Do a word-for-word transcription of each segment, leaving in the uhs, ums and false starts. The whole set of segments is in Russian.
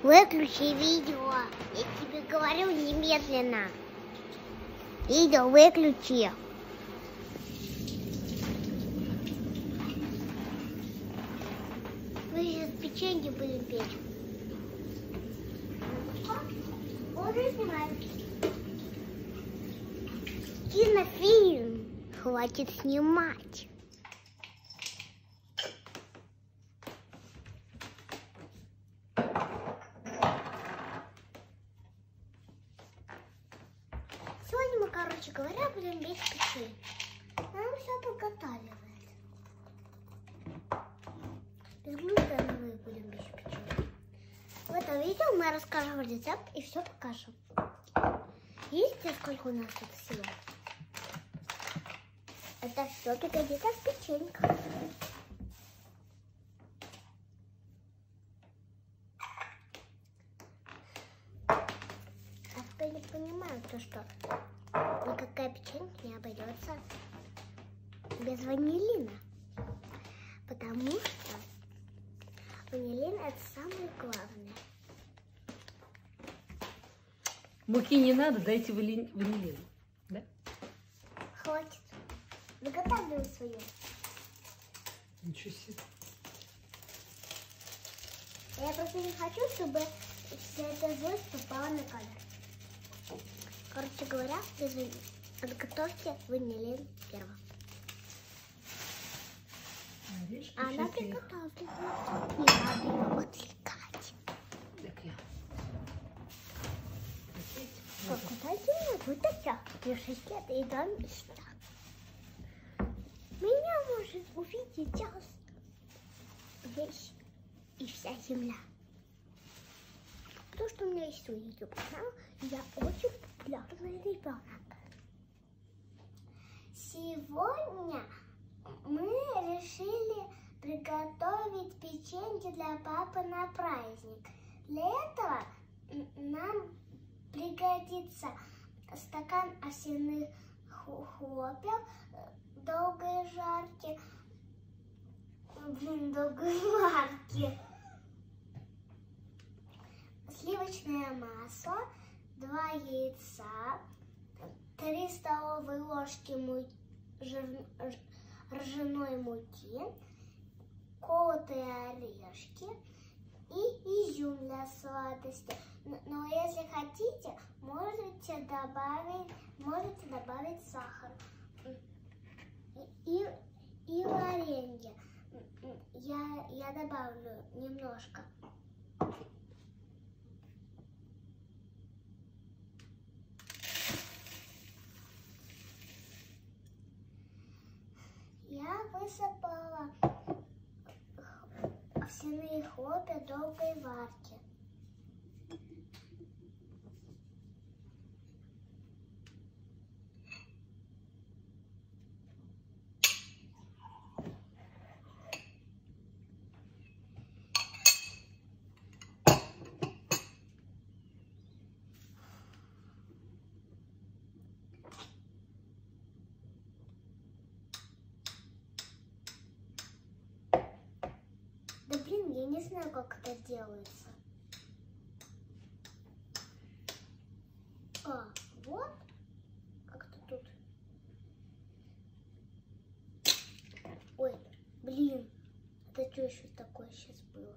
Выключи видео. Я тебе говорю немедленно. Видео выключи. Мы сейчас печенье будем печь. Уже снимаем. Кинофильм. Хватит снимать. Сегодня мы, короче говоря, будем печь печенье. Нам все подготавливает. Безглютеновые будем печь печенье. В этом видео мы расскажем рецепт и все покажем. Видите, сколько у нас тут всего? Это все пригодится в печеньках. Я не понимаю, то, что никакая печенька не обойдется без ванилина. Потому что ванилин это самое главное. Муки не надо, дайте ванилин. Да? Хватит. Заготавливай свое. Ничего себе. Я просто не хочу, чтобы вся эта злость попала на камеру. Короче говоря, подготовьте ванилин первым. Орешки, А она шоколад. приготовлена. Не надо ее отвлекать. Так я. Как дайте мне вытащить. Мне шесть лет и два месяца. Меня может увидеть сейчас весь и вся земля. Потому что у меня есть свой YouTube-канал, и я очень популярный ребенок. Сегодня мы решили приготовить печенье для папы на праздник. Для этого нам пригодится стакан овсяных хлопьев долгой жарки, блин, долгой варки, сливочное масло, два яйца, три столовые ложки му... жир... ржаной муки, колотые орешки и изюм для сладости. Но если хотите, можете добавить, можете добавить сахар и, и варенье. Я, я добавлю немножко. Я высыпала овсяные хлопья долгой варки. Да блин, я не знаю, как это делается. А, вот. Как-то тут. Ой, блин. Это что еще такое сейчас было?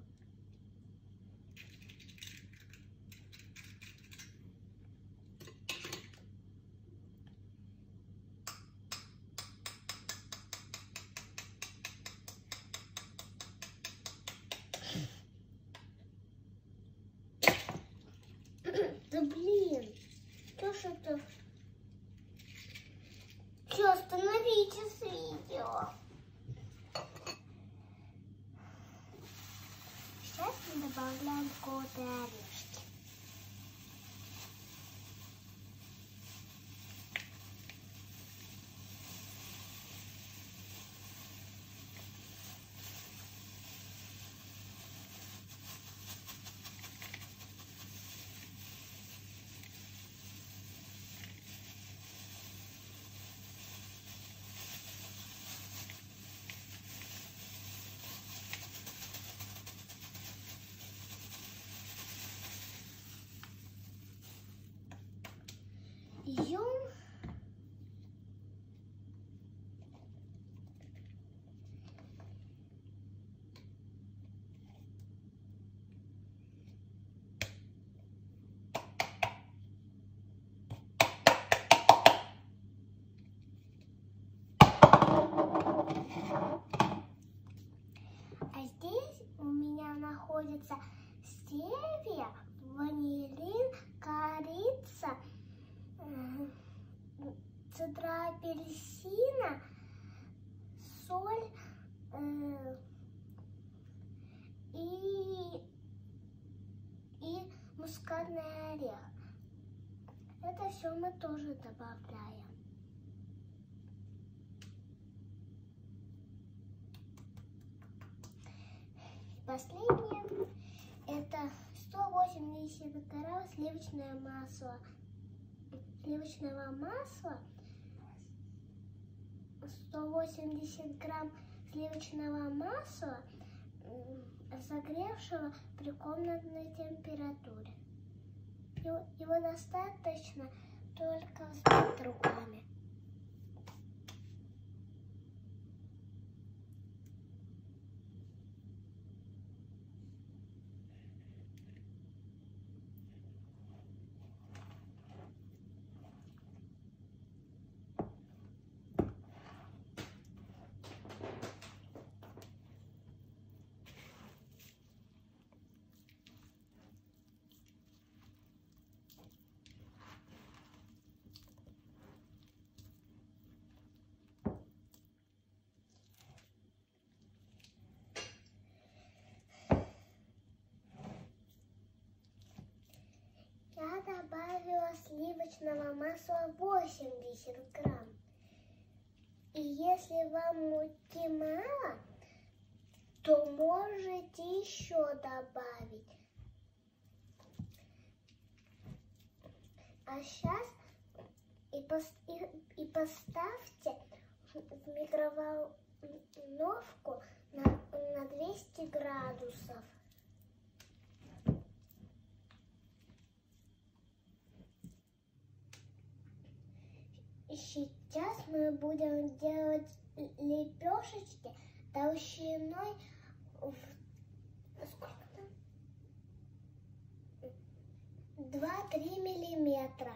Да блин, что ж это? Все, остановитесь видео. Сейчас мы добавляем колотые орешки. находится стевия, ванилин, корица, э, цедра апельсина, соль э, и, и мускатный орех. Это все мы тоже добавляем. Последнее это сто восемьдесят грамм сливочное масло. Сливочного масла, сто восемьдесят грамм сливочного масла, разогревшего при комнатной температуре. Его достаточно только взбить руками. Я добавила сливочного масла восемьдесят грамм. И если вам муки мало, то можете еще добавить. А сейчас и, пос, и, и поставьте в микроволновку на, на двести градусов. Сейчас мы будем делать лепешечки толщиной в сколько там? два-три миллиметра.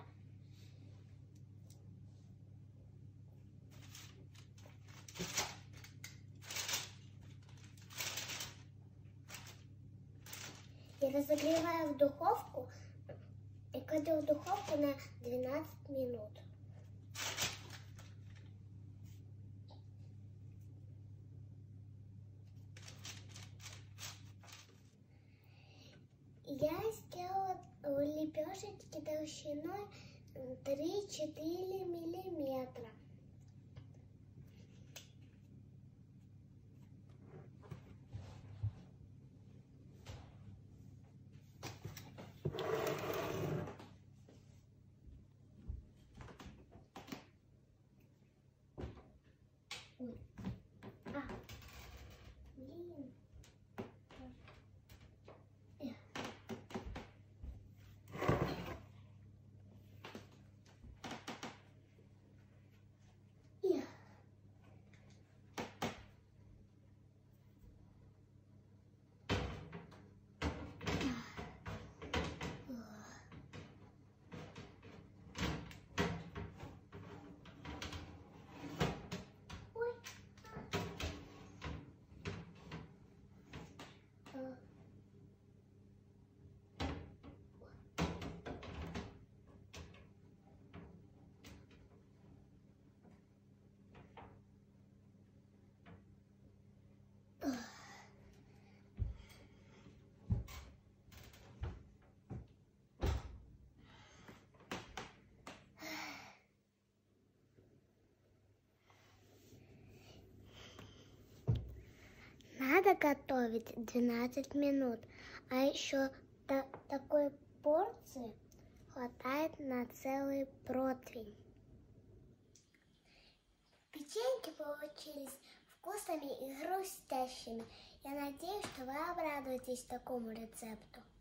И разогреваю в духовку и кладу в духовку на двенадцать минут. Я сделала лепешечки толщиной три-четыре миллиметра. Ой. А. Блин. Надо готовить двенадцать минут, а еще та такой порции хватает на целый противень. Печеньки получились вкусными и хрустящими. Я надеюсь, что вы обрадуетесь такому рецепту.